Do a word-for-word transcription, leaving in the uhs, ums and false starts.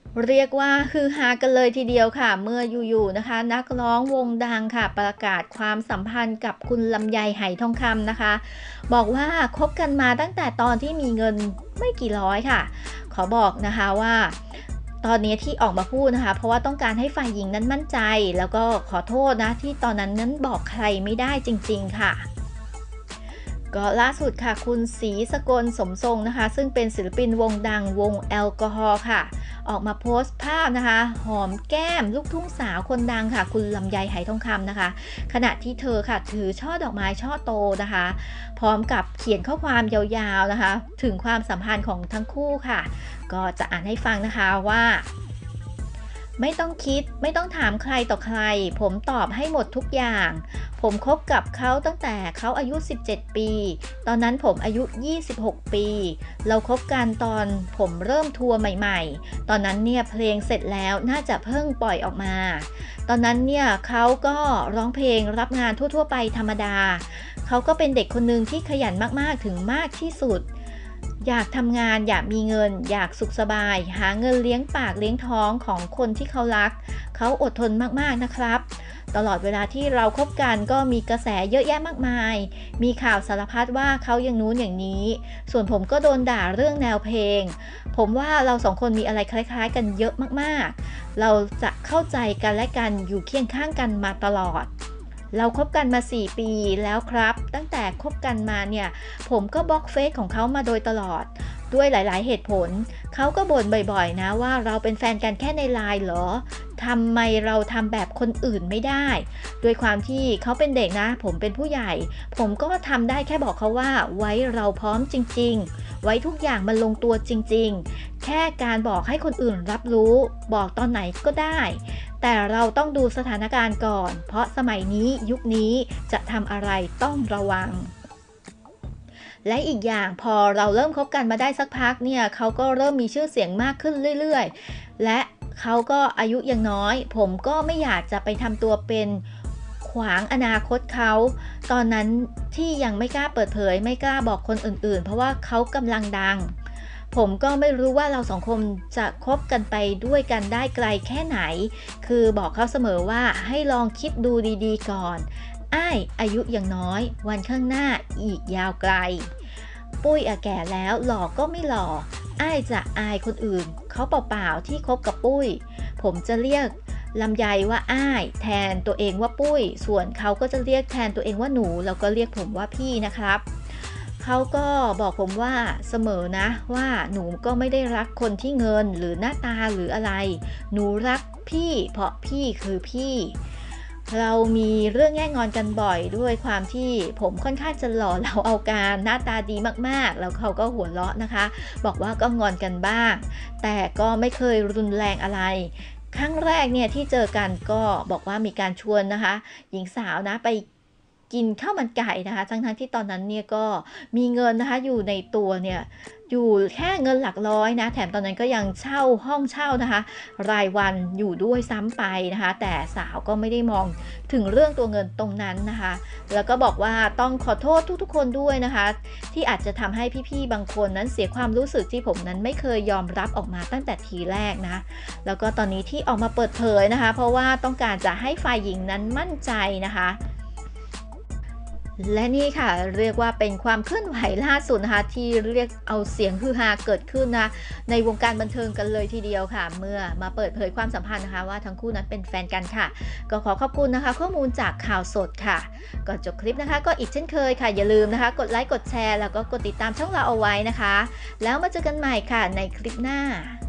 เรียกว่าฮือฮากันเลยทีเดียวค่ะเมื่ออยู่ๆนะคะนักร้องวงดังค่ะประกาศความสัมพันธ์กับคุณลำไยไหทองคำนะคะบอกว่าคบกันมาตั้งแต่ตอนที่มีเงินไม่กี่ร้อยค่ะขอบอกนะคะว่าตอนนี้ที่ออกมาพูดนะคะเพราะว่าต้องการให้ฝ่ายหญิงนั้นมั่นใจแล้วก็ขอโทษนะที่ตอนนั้นนั้นบอกใครไม่ได้จริงๆค่ะ ก็ล่าสุดค่ะคุณศรีสกลสมทรงนะคะซึ่งเป็นศิลปินวงดังวงแอลกอฮอล์ค่ะออกมาโพสต์ภาพนะคะหอมแก้มลูกทุ่งสาวคนดังค่ะคุณลำไยไหทองคำนะคะขณะที่เธอค่ะถือช่อดอกไม้ช่อโตนะคะพร้อมกับเขียนข้อความยาวๆนะคะถึงความสัมพันธ์ของทั้งคู่ค่ะก็จะอ่านให้ฟังนะคะว่า ไม่ต้องคิดไม่ต้องถามใครต่อใครผมตอบให้หมดทุกอย่างผมคบกับเขาตั้งแต่เขาอายุสิบเจ็ดปีตอนนั้นผมอายุยี่สิบหกปีเราคบกันตอนผมเริ่มทัวร์ใหม่ๆตอนนั้นเนี่ยเพลงเสร็จแล้วน่าจะเพิ่งปล่อยออกมาตอนนั้นเนี่ยเขาก็ร้องเพลงรับงานทั่วๆไปธรรมดาเขาก็เป็นเด็กคนหนึ่งที่ขยันมากๆถึงมากที่สุด อยากทำงานอยากมีเงินอยากสุขสบายหาเงินเลี้ยงปากเลี้ยงท้องของคนที่เขารักเขาอดทนมากๆนะครับตลอดเวลาที่เราคบกันก็มีกระแสเยอะแยะมากมายมีข่าวสารพัดว่าเขาอย่างนู้นอย่างนี้ส่วนผมก็โดนด่าเรื่องแนวเพลงผมว่าเราสองคนมีอะไรคล้ายๆกันเยอะมากๆเราจะเข้าใจกันและกันอยู่เคียงข้างกันมาตลอด เราคบกันมาสี่ปีแล้วครับตั้งแต่คบกันมาเนี่ยผมก็บล็อกเฟซของเขามาโดยตลอดด้วยหลายๆเหตุผลเขาก็บ่นบ่อยๆนะว่าเราเป็นแฟนกันแค่ในไลน์เหรอทำไมเราทำแบบคนอื่นไม่ได้ด้วยความที่เขาเป็นเด็กนะผมเป็นผู้ใหญ่ผมก็ทำได้แค่บอกเขาว่าไว้เราพร้อมจริงๆไว้ทุกอย่างมันลงตัวจริงๆแค่การบอกให้คนอื่นรับรู้บอกตอนไหนก็ได้ แต่เราต้องดูสถานการณ์ก่อน เพราะสมัยนี้ยุคนี้จะทำอะไรต้องระวัง และอีกอย่างพอเราเริ่มคบกันมาได้สักพักเนี่ยเขาก็เริ่มมีชื่อเสียงมากขึ้นเรื่อยๆ และเขาก็อายุยังน้อย ผมก็ไม่อยากจะไปทำตัวเป็นขวางอนาคตเขา ตอนนั้นที่ยังไม่กล้าเปิดเผยไม่กล้าบอกคนอื่นๆ เพราะว่าเขากำลังดัง ผมก็ไม่รู้ว่าเราสองคนจะคบกันไปด้วยกันได้ไกลแค่ไหน คือบอกเขาเสมอว่าให้ลองคิดดูดีๆก่อนอ้ายอายุยังน้อยวันข้างหน้าอีกยาวไกล ปุ้ยอะแก่แล้วหล่อก็ไม่หล่ออ้ายจะอายคนอื่นเขาเปล่าๆที่คบกับปุ้ยผมจะเรียกลำไยว่าอ้ายแทนตัวเองว่าปุ้ยส่วนเขาก็จะเรียกแทนตัวเองว่าหนูแล้วก็เรียกผมว่าพี่นะครับเขาก็บอกผมว่าเสมอนะว่าหนูก็ไม่ได้รักคนที่เงินหรือหน้าตาหรืออะไรหนูรักพี่เพราะพี่คือพี่ เรามีเรื่องแย่งงอนกันบ่อยด้วยความที่ผมค่อนข้างจะหล่อเหลาเอาการหน้าตาดีมากๆแล้วเขาก็หัวเราะนะคะบอกว่าก็งอนกันบ้างแต่ก็ไม่เคยรุนแรงอะไรครั้งแรกเนี่ยที่เจอกันก็บอกว่ามีการชวนนะคะหญิงสาวนะไปกินข้าวมันไก่นะคะทั้งๆที่ตอนนั้นเนี่ยก็มีเงินนะคะอยู่ในตัวเนี่ยอยู่แค่เงินหลักร้อยนะแถมตอนนั้นก็ยังเช่าห้องเช่านะคะรายวันอยู่ด้วยซ้ำไปนะคะแต่สาวก็ไม่ได้มอง ถึงเรื่องตัวเงินตรงนั้นนะคะ แล้วก็บอกว่าต้องขอโทษทุกๆคนด้วยนะคะที่อาจจะทำให้พี่ๆบางคนนั้นเสียความรู้สึกที่ผมนั้นไม่เคยยอมรับออกมาตั้งแต่ทีแรกนะแล้วก็ตอนนี้ที่ออกมาเปิดเผยนะคะเพราะว่าต้องการจะให้ฝ่ายหญิงนั้นมั่นใจนะคะและนี่ค่ะเรียกว่าเป็นความเคลื่อนไหวล่าสุดนะคะที่เรียกเอาเสียงฮือฮาเกิดขึ้นนะในวงการบันเทิงกันเลยทีเดียวค่ะเมื่อมาเปิดเผยความสัมพันธ์นะคะว่าทั้งคู่นั้นเป็นแฟนกันค่ะก็ขอขอบคุณนะคะข้อมูลจากข่าวสดค่ะก่อนจบคลิปนะคะก็อีกเช่นเคยค่ะอย่าลืมนะคะกดไลค์กดแชร์แล้วก็กดติดตามช่องเราเอาไว้นะคะแล้วมาเจอกันใหม่ค่ะในคลิปหน้า